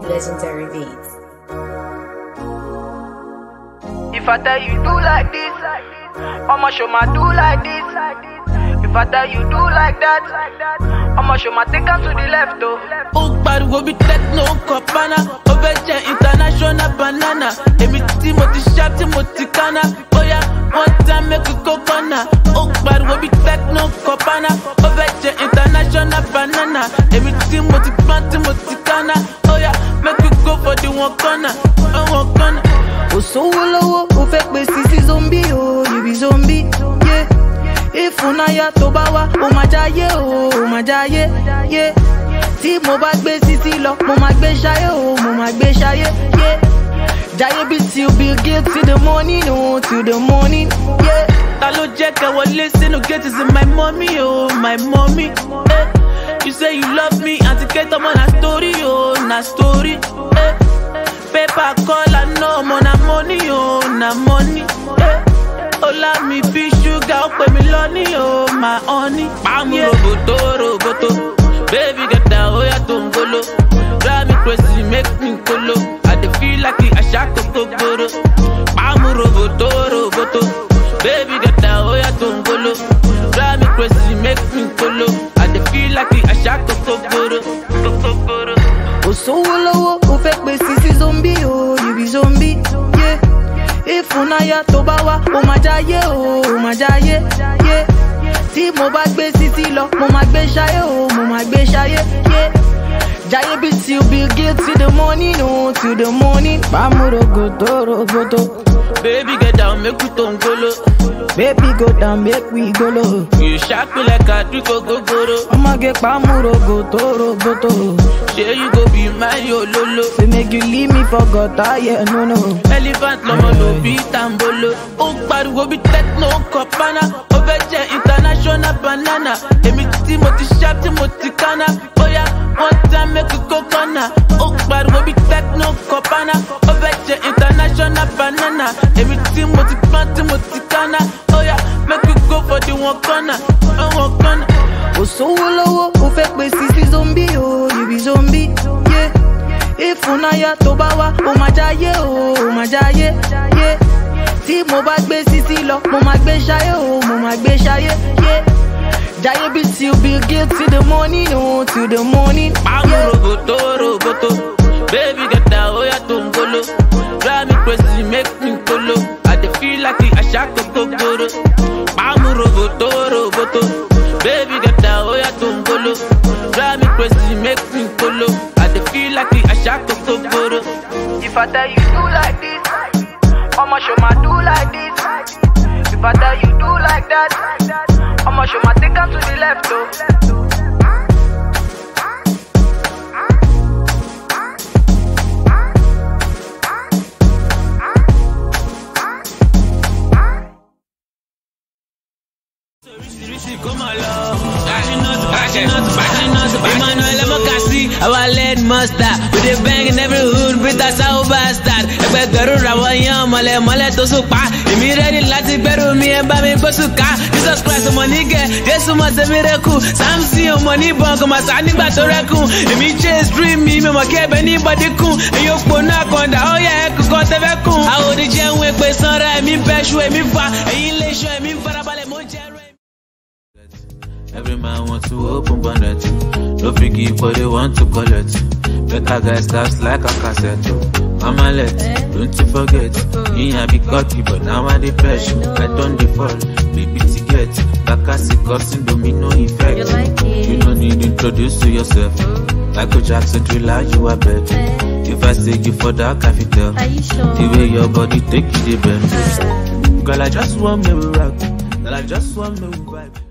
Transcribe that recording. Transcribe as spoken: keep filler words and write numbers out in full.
Legendary Beats. If I tell you do like this, I'ma show my do like this. If I tell you do like that, I'ma show my take on to the left though. Oh, but we be techno copana, Oveja international banana. Emi Timothy sharp, Timothy Kana. Oh yeah, one time make a coconut. Oh, but we be techno copana, Oveja international banana. Emi Timothy plant, Timothy Kana. Oh yeah, make you go for the one corner, one corner. Oh, so low, oh, fake me sissy zombie, oh, you be zombie, yeah. If unaya tobawa, oh my jaye, oh my jaye, yeah. Si mo ba gbe sisi lo, mo ma gbe shaye, oh mo ma gbe shaye, yeah. Jaye be till Bill Gates till the morning, oh till the morning, yeah. Talo check I will listen to get is in my mommy, oh my mommy, eh. You say you love me, and to get them on a story, oh na story, eh. Paper call I know, mo na money, oh na money, eh. Ola mi be sugar, up me lonely, oh my honey. Bam roboto, roboto. Baby get down, oh yeah, don't go low. Drive me crazy, make me go low. I dey feel like I shot a kokoro. Bam roboto, roboto. Baby get down, oh yeah, don't go low. Drive me crazy, make me go low. I dey feel like I shot a kokoro, kokoro. Oh so low, oh fake me sissy zombie, oh you be zombie, yeah. If unaya tobawa, oh my jaye, oh my jaye, yeah. Si mo ba gbe sisi lo, mo ma gbe shaye, oh mo ma gbe shaye, yeah. Jaye be till Bill Gates till the morning, oh till the morning. Bamuro go toro goto. Baby get down, make we don't go low. Baby go down, make we go low. You shock me like a trick go go go. I'ma get bamuro go toro goto. Say you go be my yo lolo. Say make you leave me for gutter, yeah no no. Elephant lomo no be tambolo. Oh but we be techno copana. Oveja international banana. Emi Timothy sharp, Timothy Kana. Oh yeah, one time make a coconut. Oh but we be techno copana. Oveja international banana. Emi Timothy plant, Timothy Kana. Oh yeah, make you go for the one corner, one corner. Oh so low, oh fake me sissy zombie, oh you be zombie, yeah. If unaya tobawa, oh my jaye, oh my jaye, yeah. Si mo ba gbe sisi lo, mo ma gbe shaye, oh mo ma gbe shaye, yeah. Jaye be till Bill Gates till the morning, oh till the morning. Bam roboto, roboto. Baby get down, oh yeah, don't go low. Drive me crazy, make me go low. I dey feel like I shot a kokoro. Bam roboto, roboto. Baby get down, oh yeah, don't go low. Drive me crazy, make me go low. I dey feel like I shot a kokoro. If I tell you do like this, I'ma show my do like this. If I tell you do like that, I'ma show my take on to the left though. Come along, bashing us, bashing us, bashing us. Emmanuel Mokasi, our lead master. We dey bang in every hood, Brita Sao bastard. Ẹgbẹgbẹ̀rún ràwọ̀ yan mọ̀lẹ́ mọ̀lẹ́ tó sùn pa. Èmi ready láti gbẹ́rù mi ẹ̀ bá mi gbó sùn ká. Jesus Christ ọmọ nígẹ̀, Jésù mọ̀ ṣe miracle. Samson ọmọ níbọn kò máa sá nígbà tó rẹ́kùn. Èmi chase dream mi, mi mọ̀ kí ẹbẹ̀ ní bọ́dí kùn. Èyí òpó náà kọ̀ǹdà, ó yẹ ẹ̀kú kan tẹ́fẹ́ kùn. Àwọn òdìjẹ́ ń wé pé sanra, èmi bẹ́ṣu, èmi fa. Èyí lè ṣọ, èmi farabalẹ̀ mọ́ jẹ́ rẹ̀. Every man wants to open bonnet. No figgy, but they want to collect. Better guy starts like a cassette. Mama let, don't you forget. Me I be cocky, but now I dey pressure. I don't default, baby to get. Bakasi causing domino effect. You, like you don't need to introduce to yourself. Michael Jackson thriller, you are bet. If I take you for that, I can tell. Sure? The way your body take you, the bend. Girl, I just want me to rock. Girl, I just want me to vibe.